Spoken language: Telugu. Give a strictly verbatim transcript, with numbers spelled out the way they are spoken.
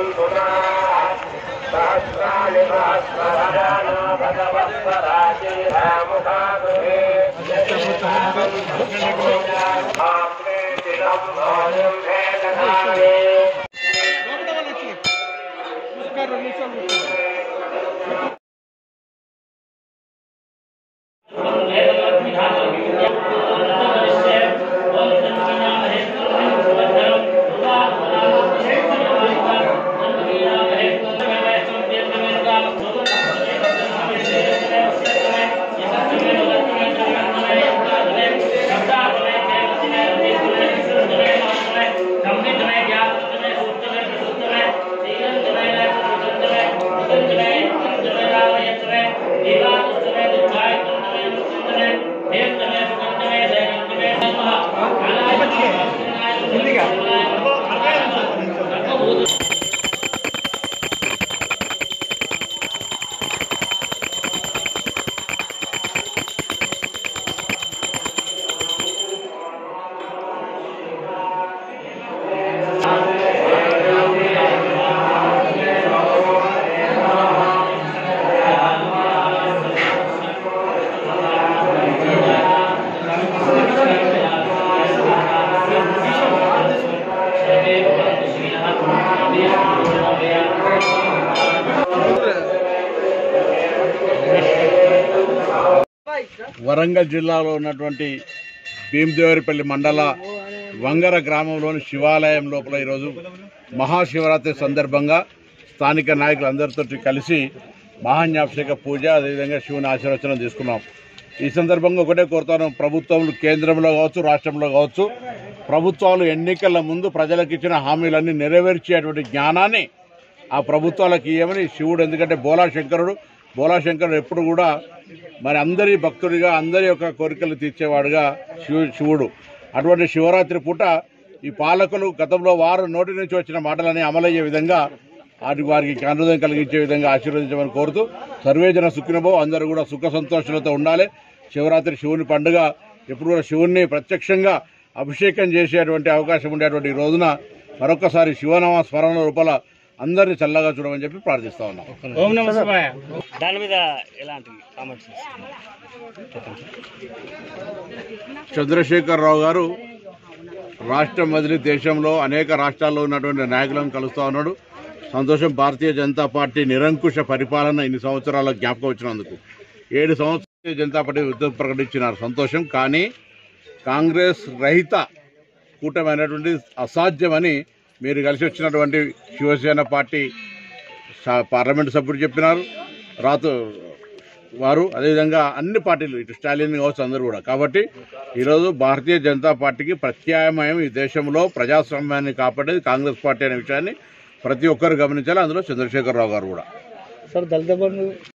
వరంగల్ జిల్లాలో ఉన్నటువంటి భీమదేవరిపల్లి మండల వంగర గ్రామంలోని శివాలయం లోపల ఈరోజు మహాశివరాత్రి సందర్భంగా స్థానిక నాయకులందరితో కలిసి మహాన్యాభిషేక పూజ అదేవిధంగా శివుని ఆశీర్వచనం తీసుకున్నాం. ఈ సందర్భంగా ఒకటే కోరుతాను, ప్రభుత్వాలు కేంద్రంలో కావచ్చు రాష్ట్రంలో కావచ్చు ప్రభుత్వాలు ఎన్నికల ముందు ప్రజలకు ఇచ్చిన హామీలన్నీ నెరవేర్చేటువంటి జ్ఞానాన్ని ఆ ప్రభుత్వాలకు ఇవ్వమని శివుడు, ఎందుకంటే బోలాశంకరుడు బోలాశంకరుడు ఎప్పుడు కూడా మరి అందరి భక్తుడిగా అందరి యొక్క కోరికలు తీర్చేవాడుగా శివు శివుడు అటువంటి శివరాత్రి పూట ఈ పాలకులు గతంలో వారు నోటి నుంచి వచ్చిన మాటలని అమలయ్యే విధంగా వాటి వారికి జ్ఞానోదయం కలిగించే విధంగా ఆశీర్వదించమని కోరుతూ సర్వేజన సుఖినభో, అందరూ కూడా సుఖ సంతోషాలతో ఉండాలి. శివరాత్రి శివుని పండుగ ఎప్పుడు కూడా శివుణ్ణి ప్రత్యక్షంగా అభిషేకం చేసేటువంటి అవకాశం ఉండేటువంటి ఈ రోజున మరొకసారి శివనామ స్మరణ రూపాల అందరినీ చల్లగా చూడమని చెప్పి ప్రార్థిస్తా ఉన్నాం. ఓం నమః శివాయ. దాని మీద ఎలాంటి కామెంట్స్? చంద్రశేఖరరావు గారు రాష్ట్రం వదిలి దేశంలో అనేక రాష్ట్రాల్లో ఉన్నటువంటి నాయకులను కలుస్తా ఉన్నాడు. సంతోషం. భారతీయ జనతా పార్టీ నిరంకుశ పరిపాలన ఇన్ని సంవత్సరాల జ్ఞాపకం వచ్చినందుకు ఏడు సంవత్సరాల జనతా పార్టీ యుద్ధం ప్రకటించినారు, సంతోషం. కానీ కాంగ్రెస్ రహిత కూటమైనటువంటి అసాధ్యమని మీరు కలిసి వచ్చినటువంటి శివసేన పార్టీ పార్లమెంటు సభ్యుడు చెప్పినారు రాతు వారు, అదేవిధంగా అన్ని పార్టీలు ఇటు స్టాలిన్ కావచ్చు అందరూ కూడా. కాబట్టి ఈరోజు భారతీయ జనతా పార్టీకి ప్రత్యామ్నాయం ఈ దేశంలో ప్రజాస్వామ్యాన్ని కాపాడేది కాంగ్రెస్ పార్టీ అనే విషయాన్ని ప్రతి ఒక్కరు గమనించాలి, అందులో చంద్రశేఖరరావు గారు కూడా. సార్ దళిత బంధు